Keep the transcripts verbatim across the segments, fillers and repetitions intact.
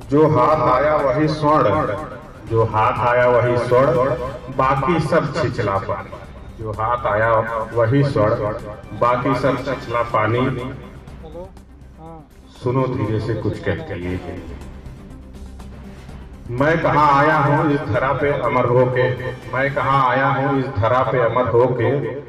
जो हाथ आया वही स्वर्ण, जो हाथ आया वही स्वर्ण, बाकी सब छिछला पानी। जो हाथ आया वही स्वर्ण, बाकी सब छिछला पानी। हेलो। हाँ। सुनो धीरे से कुछ कहते ये, मैं कहाँ आया हूँ इस धरा पे अमर होके, मैं कहाँ आया हूँ इस धरा पे अमर होके,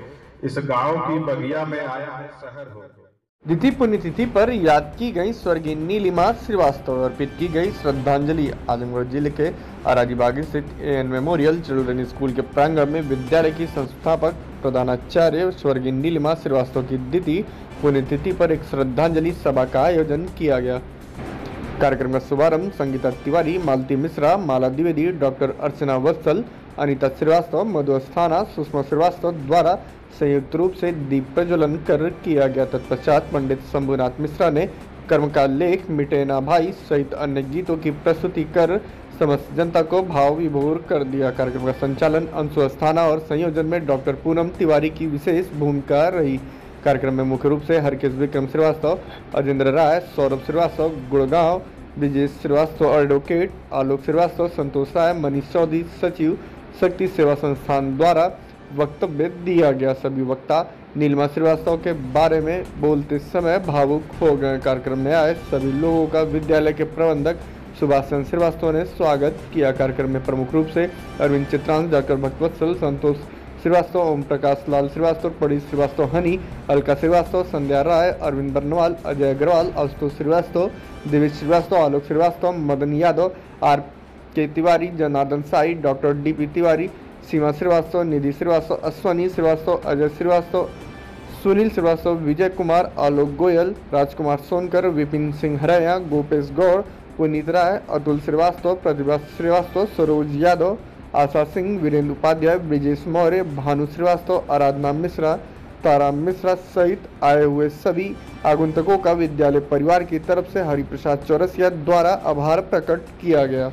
इस गांव की बगिया में आया हूँ शहर होके। तिथि पुण्यतिथि पर याद की गई स्वर्गीय नीलिमा श्रीवास्तव, अर्पित की गई श्रद्धांजलि। आजमगढ़ जिले के अराजीबाग स्थित एएन मेमोरियल चिल्ड्रन स्कूल के प्रांगण में विद्यालय की संस्थापक प्रधानाचार्य स्वर्गीय नीलिमा श्रीवास्तव की तिथि पुण्यतिथि पर एक श्रद्धांजलि सभा का आयोजन किया गया। कार्यक्रम का शुभारंभ संगीता तिवारी, मालती मिश्रा, माला द्विवेदी, डॉक्टर अर्चना वत्सल, अनिता श्रीवास्तव, मधु अस्थाना, सुषमा श्रीवास्तव द्वारा संयुक्त रूप से दीप प्रज्वलन कर किया गया। तत्पश्चात पंडित शंभुनाथ मिश्रा ने कर्म का लेख मिटेना भाई सहित अन्य गीतों की प्रस्तुति कर समस्त जनता को भाव विभोर कर दिया। कार्यक्रम का संचालन अंशु अस्थाना और संयोजन में डॉक्टर पूनम तिवारी की विशेष भूमिका रही। कार्यक्रम में मुख्य रूप से हरकेश विक्रम श्रीवास्तव, अजेंद्र राय, सौरभ श्रीवास्तव गुड़गांव, ब्रिजेश श्रीवास्तव एडवोकेट, आलोक श्रीवास्तव, संतोष राय, मनीष चौधरी सचिव, शक्ति सेवा संस्थान द्वारा वक्तव्य दिया गया। सभी वक्ता नीलिमा श्रीवास्तव के बारे में बोलते समय भावुक हो गए। कार्यक्रम में आए सभी लोगों का विद्यालय के प्रबंधक सुभाष चंद्र श्रीवास्तव ने स्वागत किया। कार्यक्रम में प्रमुख रूप से अरविंद चित्रांश, डॉक्टर भक्तवत्सल, संतोष श्रीवास्तव, ओम प्रकाश लाल श्रीवास्तव, पड़ी Srivastava Honey, Alka Srivastava, Sandhya Rai, Arvind Barnwal, Ajay Agrawal, Ashutosh Srivastava, Divesh Srivastava, Alok Srivastava, Madan Yadav, R K Tiwari, Janardan Sai, doctor D P Tiwari, Seema Srivastava, Nidhi Srivastava, Ashwani Srivastava, Ajay Srivastava, Sunil Srivastava, Vijay Kumar, Alok Goyal, Rajkumar Sonkar, Vipin Singh Haraiya, Gopesh Gaur, Puneet Rai, Atul Srivastava, Pratibha Srivastava, Saroj Yadav, Asha Singh, Virendra Upadhyay, Brijesh Maurya, Bhanu Srivastava, Aradhana Mishra, तारा मिश्रा सहित आए हुए सभी आगंतुकों का विद्यालय परिवार की तरफ से हरिप्रसाद चौरसिया द्वारा आभार प्रकट किया गया।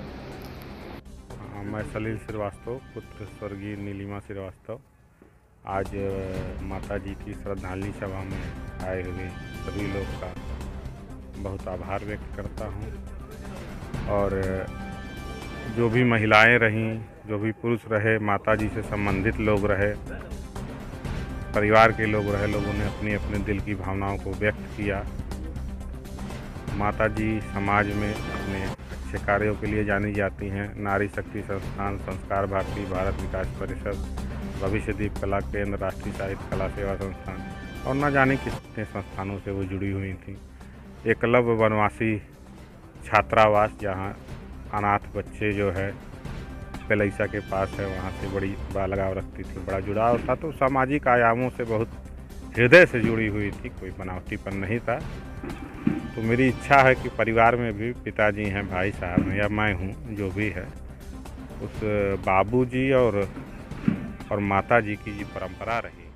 मैं सलील श्रीवास्तव, पुत्र स्वर्गीय नीलिमा श्रीवास्तव, आज माता जी की श्रद्धांजलि सभा में आए हुए सभी लोग का बहुत आभार व्यक्त करता हूँ। और जो भी महिलाएं रहीं, जो भी पुरुष रहे, माता जी से संबंधित लोग रहे, परिवार के लोग रहे, लोगों ने अपनी अपने दिल की भावनाओं को व्यक्त किया। माता जी समाज में अपने अच्छे कार्यों के लिए जानी जाती हैं। नारी शक्ति संस्थान, संस्कार भारती, भारत विकास परिषद, भविष्य दीप कला केंद्र, राष्ट्रीय साहित्य कला सेवा संस्थान और न जाने कितने संस्थानों से वो जुड़ी हुई थी। एकलव्य वनवासी छात्रावास, जहाँ अनाथ बच्चे जो है पेलैसा के पास है, वहाँ से बड़ी बड़ा लगाव रखती थी, बड़ा जुड़ाव था। तो सामाजिक आयामों से बहुत हृदय से जुड़ी हुई थी, कोई बनावटीपन नहीं था। तो मेरी इच्छा है कि परिवार में भी पिताजी हैं, भाई साहब हैं या मैं हूँ, जो भी है, उस बाबूजी और और माता जी की ये परंपरा रही।